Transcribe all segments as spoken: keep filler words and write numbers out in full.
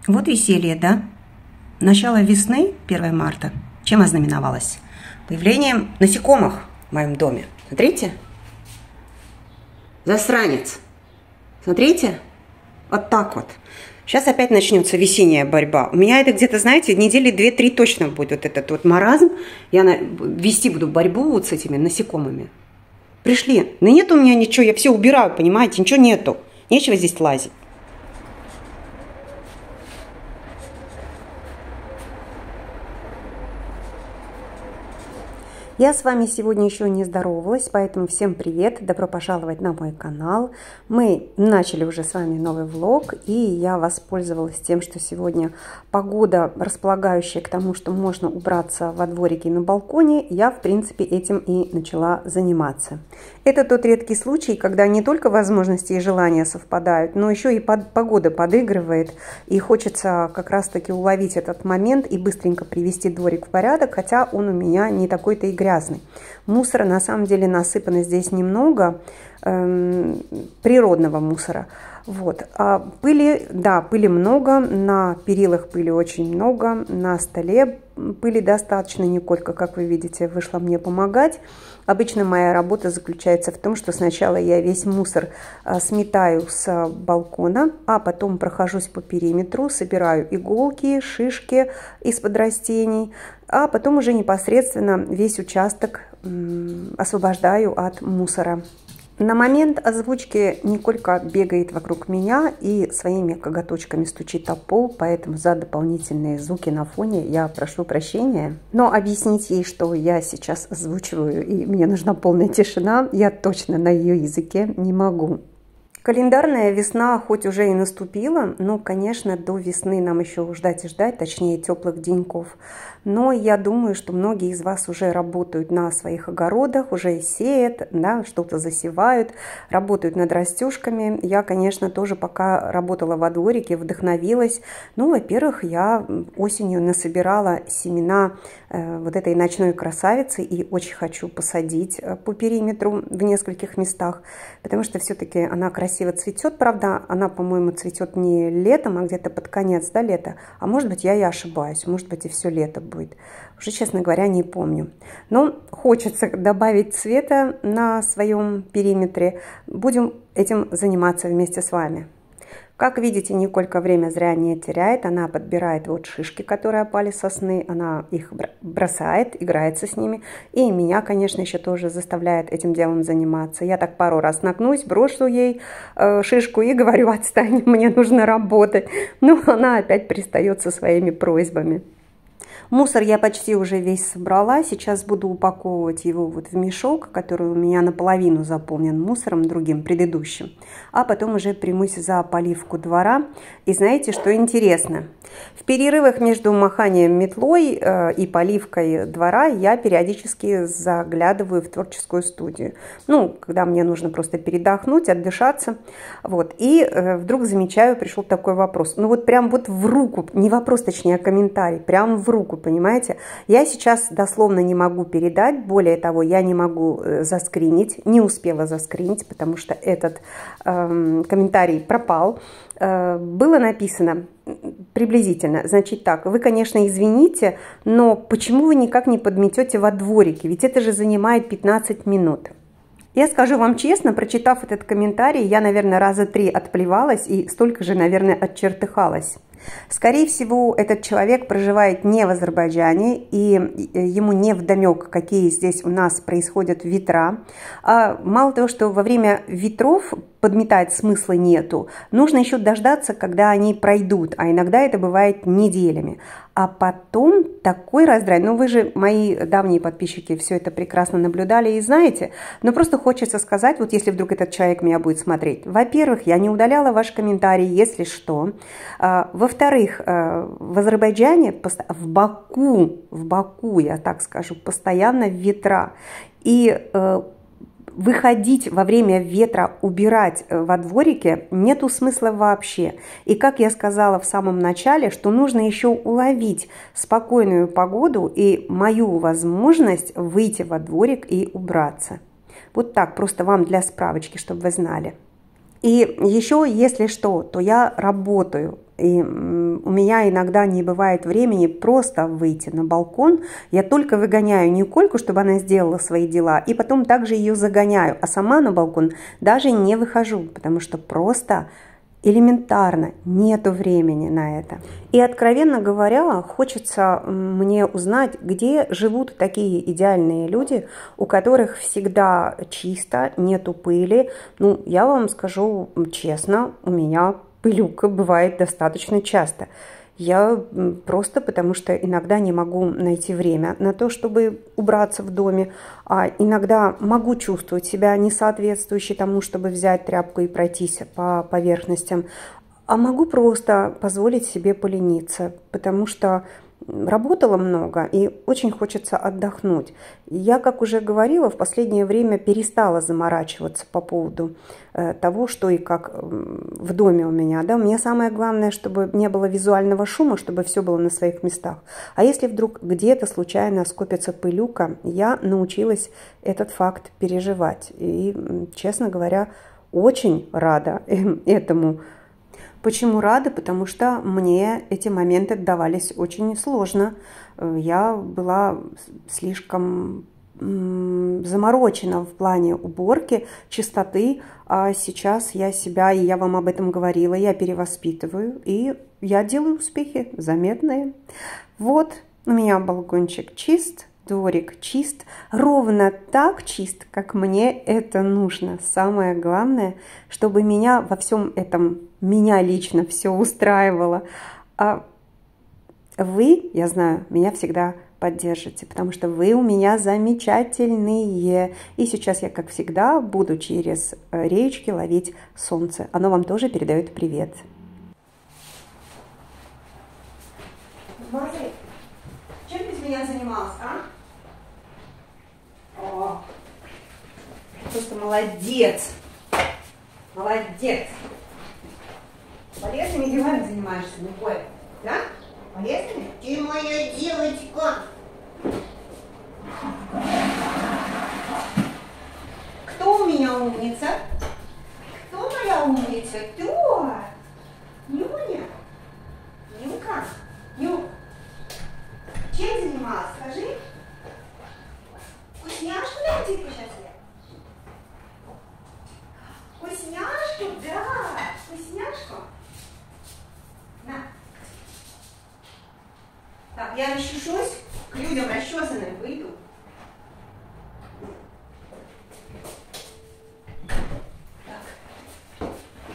Вот веселье, да? Начало весны, первое марта, чем ознаменовалось? Появлением насекомых в моем доме. Смотрите. Засранец. Смотрите. Вот так вот. Сейчас опять начнется весенняя борьба. У меня это где-то, знаете, недели две-три точно будет вот этот вот маразм. Я на... вести буду борьбу вот с этими насекомыми. Пришли. Но нет у меня ничего, я все убираю, понимаете, ничего нету. Нечего здесь лазить. Я с вами сегодня еще не здоровалась, поэтому всем привет, добро пожаловать на мой канал. Мы начали уже с вами новый влог, и я воспользовалась тем, что сегодня погода располагающая к тому, что можно убраться во дворике и на балконе. Я, в принципе, этим и начала заниматься. Это тот редкий случай, когда не только возможности и желания совпадают, но еще и погода подыгрывает, и хочется как раз-таки уловить этот момент и быстренько привести дворик в порядок, хотя он у меня не такой-то и грязный. Мусора на самом деле насыпано здесь немного, э, природного мусора. Вот. А пыли, да, пыли много, на перилах пыли очень много, на столе пыли достаточно. Николька, как вы видите, вышла мне помогать. Обычно моя работа заключается в том, что сначала я весь мусор сметаю с балкона, а потом прохожусь по периметру, собираю иголки, шишки из-под растений, а потом уже непосредственно весь участок освобождаю от мусора. На момент озвучки Николька бегает вокруг меня и своими коготочками стучит о пол, поэтому за дополнительные звуки на фоне я прошу прощения. Но объяснить ей, что я сейчас озвучиваю и мне нужна полная тишина, я точно на ее языке не могу. Календарная весна хоть уже и наступила, но, конечно, до весны нам еще ждать и ждать, точнее, теплых деньков. Но я думаю, что многие из вас уже работают на своих огородах, уже сеют, да, что-то засевают, работают над растюшками. Я, конечно, тоже пока работала во дворике, вдохновилась. Ну, во-первых, я осенью насобирала семена э, вот этой ночной красавицы и очень хочу посадить по периметру в нескольких местах, потому что все-таки она красивая. Красиво цветет, правда, она, по-моему, цветет не летом, а где-то под конец, да, лета. А может быть, я и ошибаюсь, может быть, и все лето будет. Уже, честно говоря, не помню. Но хочется добавить цвета на своем периметре. Будем этим заниматься вместе с вами. Как видите, Николька время зря не теряет. Она подбирает вот шишки, которые опали с сосны. Она их бросает, играется с ними. И меня, конечно, еще тоже заставляет этим делом заниматься. Я так пару раз нагнусь, брошу ей э, шишку и говорю: отстань, мне нужно работать. Но она опять пристает со своими просьбами. Мусор я почти уже весь собрала. Сейчас буду упаковывать его вот в мешок, который у меня наполовину заполнен мусором другим, предыдущим. А потом уже примусь за поливку двора. И знаете, что интересно? В перерывах между маханием метлой э, и поливкой двора я периодически заглядываю в творческую студию. Ну, когда мне нужно просто передохнуть, отдышаться. Вот. И э, вдруг замечаю, пришел такой вопрос. Ну вот прям вот в руку, не вопрос, точнее, а комментарий, прям в руку. Понимаете, я сейчас дословно не могу передать, более того, я не могу заскринить, не успела заскринить, потому что этот э, комментарий пропал. Э, было написано приблизительно, значит так: вы, конечно, извините, но почему вы никак не подметете во дворике, ведь это же занимает пятнадцать минут. Я скажу вам честно, прочитав этот комментарий, я, наверное, раза три отплевалась и столько же, наверное, отчертыхалась. Скорее всего, этот человек проживает не в Азербайджане, и ему не вдомек, какие здесь у нас происходят ветра. А мало того, что во время ветров подметать смысла нету, нужно еще дождаться, когда они пройдут, а иногда это бывает неделями. А потом такой раздрай. Ну, вы же, мои давние подписчики, все это прекрасно наблюдали и знаете. Но просто хочется сказать, вот если вдруг этот человек меня будет смотреть. Во-первых, я не удаляла ваш комментарий, если что. Во-вторых, в Азербайджане, в Баку, в Баку, я так скажу, постоянно ветра. И выходить во время ветра, убирать во дворике нету смысла вообще. И как я сказала в самом начале, что нужно еще уловить спокойную погоду и мою возможность выйти во дворик и убраться. Вот так, просто вам для справочки, чтобы вы знали. И еще, если что, то я работаю. И у меня иногда не бывает времени просто выйти на балкон. Я только выгоняю Никольку, чтобы она сделала свои дела, и потом также ее загоняю. А сама на балкон даже не выхожу, потому что просто элементарно нету времени на это. И, откровенно говоря, хочется мне узнать, где живут такие идеальные люди, у которых всегда чисто, нету пыли. Ну, я вам скажу честно, у меня пылюка бывает достаточно часто. Я просто потому что иногда не могу найти время на то, чтобы убраться в доме, а иногда могу чувствовать себя несоответствующей тому, чтобы взять тряпку и пройтись по поверхностям, а могу просто позволить себе полениться, потому что работала много и очень хочется отдохнуть. Я, как уже говорила, в последнее время перестала заморачиваться по поводу э, того, что и как э, в доме у меня. Да? Мне самое главное, чтобы не было визуального шума, чтобы все было на своих местах. А если вдруг где-то случайно скопится пылюка, я научилась этот факт переживать. И, честно говоря, очень рада этому. Почему рада? Потому что мне эти моменты давались очень сложно. Я была слишком заморочена в плане уборки, чистоты, а сейчас я себя, и я вам об этом говорила, я перевоспитываю, и я делаю успехи заметные. Вот у меня балкончик чист, дворик чист, ровно так чист, как мне это нужно. Самое главное, чтобы меня во всем этом, меня лично все устраивало. А вы, я знаю, меня всегда поддержите, потому что вы у меня замечательные. И сейчас я, как всегда, буду через речки ловить солнце. Оно вам тоже передает привет. Смотри, чем ты без меня занимался, а? О, просто молодец, молодец. Полезными делами занимаешься, Николь, да? Полезными? Ты моя девочка. Кто у меня умница? Кто моя умница? Кто? Нюня? Нюка? Ню? Чем занималась? Скажи. Вкусняшку найти сейчас я? Вкусняшку? Да. Вкусняшку? На. Так, я расчешусь, к людям расчесанным выйду. Так.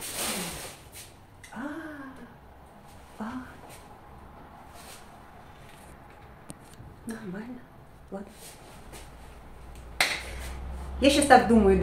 А, а. Нормально. Ладно. Я сейчас так думаю,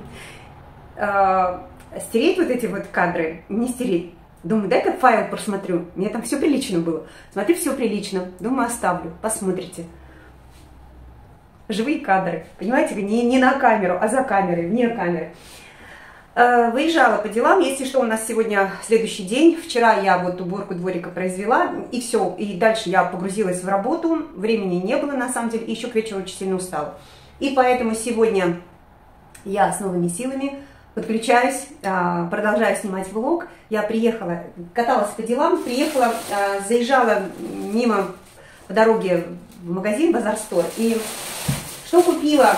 да, стереть вот эти вот кадры, не стереть. Думаю, дай-ка файл просмотрю. Мне там все прилично было. Смотрю, все прилично. Думаю, оставлю. Посмотрите. Живые кадры. Понимаете, не, не на камеру, а за камерой, вне камеры. Выезжала по делам. Если что, у нас сегодня следующий день. Вчера я вот уборку дворика произвела, и все. И дальше я погрузилась в работу. Времени не было, на самом деле. И еще к вечеру очень сильно устала. И поэтому сегодня я с новыми силами подключаюсь, продолжаю снимать влог. Я приехала, каталась по делам, приехала, заезжала мимо по дороге в магазин Базар Стор. И что купила?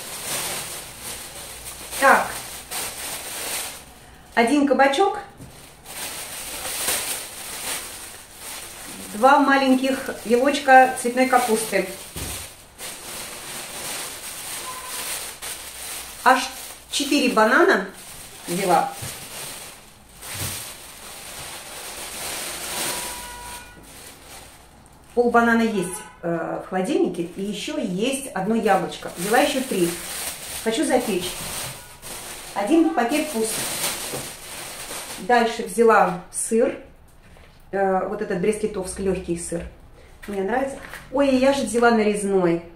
Так, один кабачок, два маленьких вилочка цветной капусты, аж четыре банана взяла. Пол банана есть э, в холодильнике, и еще есть одно яблочко. Взяла еще три. Хочу запечь. Один пакет пуст. Дальше взяла сыр. Э, вот этот брест-литовский легкий сыр. Мне нравится. Ой, я же взяла нарезной.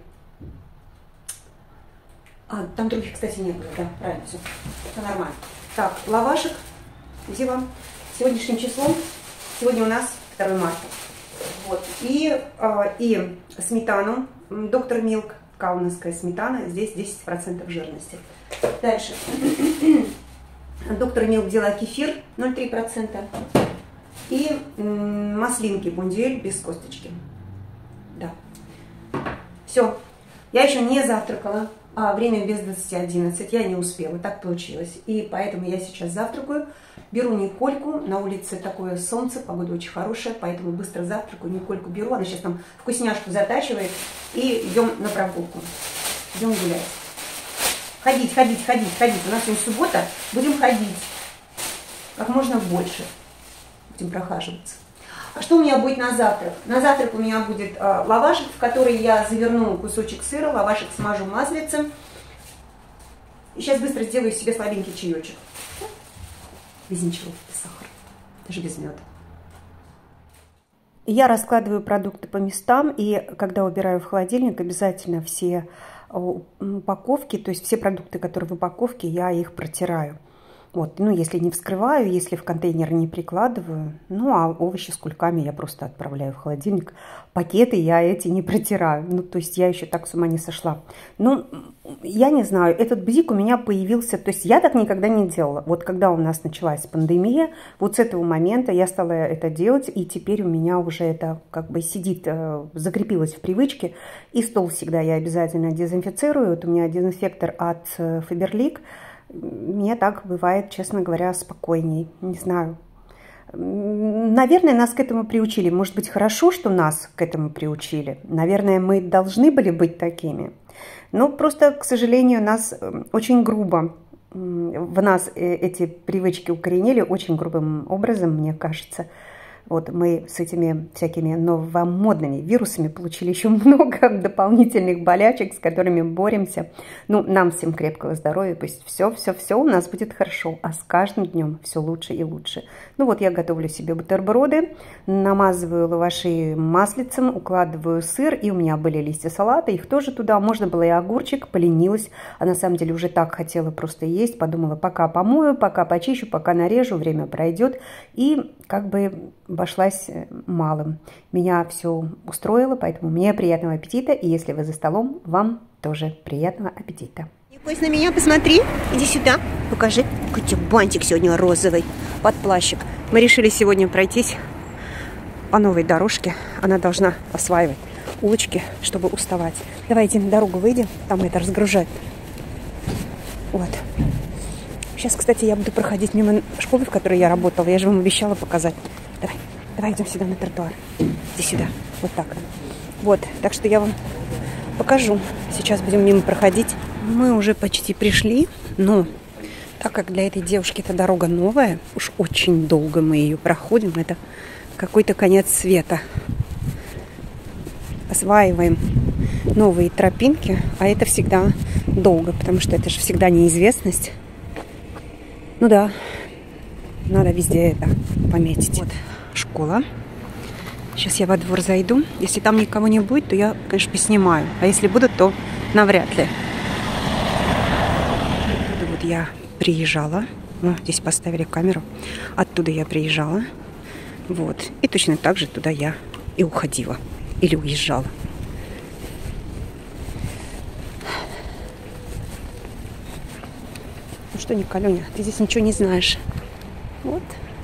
А, там других, кстати, не было. Да, правильно, все. Все нормально. Так, лавашек взяла. Сегодняшним числом. Сегодня у нас второе марта. Вот. И, э, и сметану. Доктор Милк, каунасская сметана. Здесь десять процентов жирности. Дальше. Доктор Милк взяла кефир ноль целых три десятых процента. И маслинки бундюэль без косточки. Да. Все. Я еще не завтракала, а время без двадцати одиннадцать. Я не успела, так получилось. И поэтому я сейчас завтракаю. Беру Никольку. На улице такое солнце, погода очень хорошая, поэтому быстро завтракаю. Никольку беру. Она сейчас там вкусняшку затачивает. И идем на прогулку. Идем гулять. Ходить, ходить, ходить, ходить. У нас сегодня суббота. Будем ходить. Как можно больше. Будем прохаживаться. А что у меня будет на завтрак? На завтрак у меня будет э, лавашек, в который я заверну кусочек сыра, лавашек смажу маслицем. И сейчас быстро сделаю себе слабенький чаечек. Без ничего, без сахара, даже без меда. Я раскладываю продукты по местам, и когда убираю в холодильник, обязательно все упаковки, то есть все продукты, которые в упаковке, я их протираю. Вот, ну, если не вскрываю, если в контейнер не прикладываю, ну, а овощи с кульками я просто отправляю в холодильник. Пакеты я эти не протираю, ну, то есть я еще так с ума не сошла. Ну, я не знаю, этот бзик у меня появился, то есть я так никогда не делала. Вот когда у нас началась пандемия, вот с этого момента я стала это делать, и теперь у меня уже это как бы сидит, закрепилось в привычке. И стол всегда я обязательно дезинфицирую. Вот у меня дезинфектор от Faberlic. Мне так бывает, честно говоря, спокойней. Не знаю. Наверное, нас к этому приучили. Может быть, хорошо, что нас к этому приучили. Наверное, мы должны были быть такими. Но просто, к сожалению, нас очень грубо, в нас эти привычки укоренили очень грубым образом, мне кажется. Вот мы с этими всякими новомодными вирусами получили еще много дополнительных болячек, с которыми боремся. Ну, нам всем крепкого здоровья, пусть все-все-все у нас будет хорошо, а с каждым днем все лучше и лучше. Ну вот я готовлю себе бутерброды, намазываю лаваши маслицем, укладываю сыр, и у меня были листья салата, их тоже туда, можно было и огурчик, поленилась, а на самом деле уже так хотела просто есть, подумала, пока помою, пока почищу, пока нарежу, время пройдет, и как бы обошлась малым. Меня все устроило, поэтому мне приятного аппетита. И если вы за столом, вам тоже приятного аппетита. Никось, на меня посмотри. Иди сюда. Покажи. Какой у тебя бантик сегодня розовый. Под плащик. Мы решили сегодня пройтись по новой дорожке. Она должна осваивать улочки, чтобы уставать. Давайте на дорогу выйдем. Там это разгружать. Вот. Сейчас, кстати, я буду проходить мимо школы, в которой я работала. Я же вам обещала показать. Давай. Давай идем сюда на тротуар. Иди сюда. Вот так. Вот. Так что я вам покажу. Сейчас будем мимо проходить. Мы уже почти пришли. Но так как для этой девушки эта дорога новая, уж очень долго мы ее проходим. Это какой-то конец света. Осваиваем новые тропинки. А это всегда долго, потому что это же всегда неизвестность. Ну да, надо везде это пометить. Вот школа. Сейчас я во двор зайду. Если там никого не будет, то я, конечно, поснимаю. А если будут, то навряд ли. Оттуда вот я приезжала. Ну, здесь поставили камеру. Оттуда я приезжала. Вот. И точно так же туда я и уходила. Или уезжала. Ну что, Николеня, ты здесь ничего не знаешь. Вот.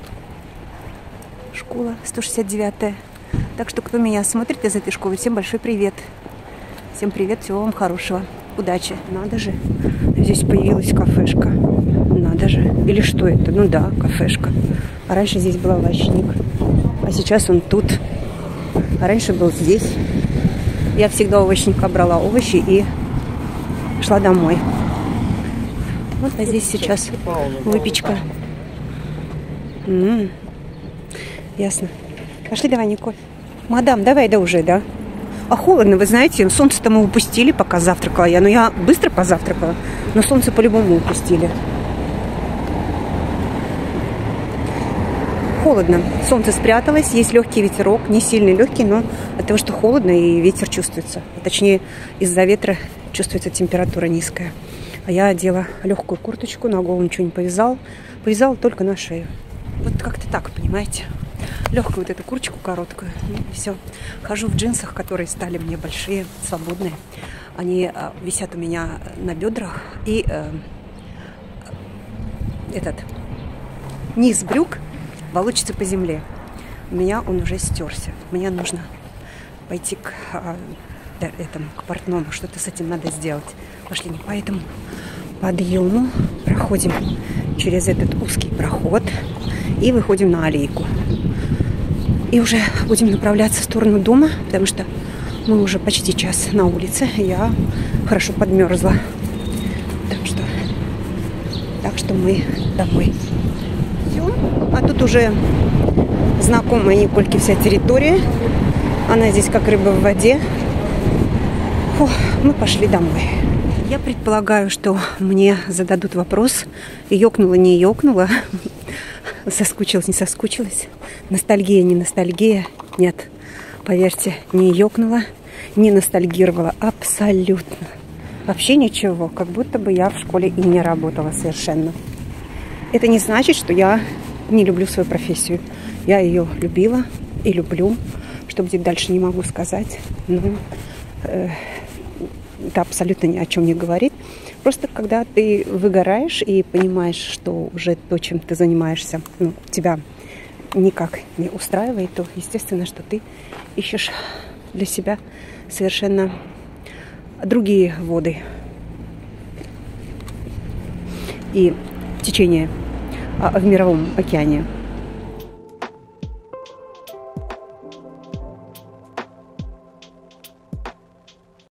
Школа сто шестьдесят девятая. Так что, кто меня смотрит из этой школы, всем большой привет. Всем привет, всего вам хорошего. Удачи. Надо же. Здесь появилась кафешка. Надо же. Или что это? Ну да, кафешка. А раньше здесь был овощник. А сейчас он тут. А раньше был здесь. Я всегда у овощника брала овощи и шла домой. Вот, а здесь сейчас выпечка. М-м-м. Ясно. Пошли давай, Николь. Мадам, давай, да уже, да? А холодно, вы знаете, солнце-то мы упустили, пока завтракала я. Но я быстро позавтракала, но солнце по-любому упустили. Холодно. Солнце спряталось, есть легкий ветерок, не сильный легкий, но от того, что холодно и ветер чувствуется. Точнее, из-за ветра чувствуется температура низкая. А я одела легкую курточку, на голову ничего не повязала. Повязала только на шею. Вот как-то так, понимаете? Легкую вот эту курточку короткую. Ну, все. Хожу в джинсах, которые стали мне большие, свободные. Они э, висят у меня на бедрах. И э, этот низ брюк волочится по земле. у меня он уже стерся. Мне нужно пойти к, а, да, этому, к портному, что-то с этим надо сделать. Пошли не по этому подъему, проходим через этот узкий проход и выходим на аллейку. И уже будем направляться в сторону дома, потому что мы уже почти час на улице, я хорошо подмерзла. Так что, так что мы домой. Все. А тут уже знакомая Никольке вся территория. Она здесь как рыба в воде. Фу, мы пошли домой. Я предполагаю, что мне зададут вопрос, ёкнула, не ёкнула, соскучилась, не соскучилась, ностальгия, не ностальгия. Нет, поверьте, не ёкнула, не ностальгировала абсолютно. Вообще ничего, как будто бы я в школе и не работала совершенно. Это не значит, что я не люблю свою профессию. Я ее любила и люблю. Что будет дальше, не могу сказать. Но э, это абсолютно ни о чем не говорит. Просто когда ты выгораешь и понимаешь, что уже то, чем ты занимаешься, ну, тебя никак не устраивает, то естественно, что ты ищешь для себя совершенно другие воды. И течение в мировом океане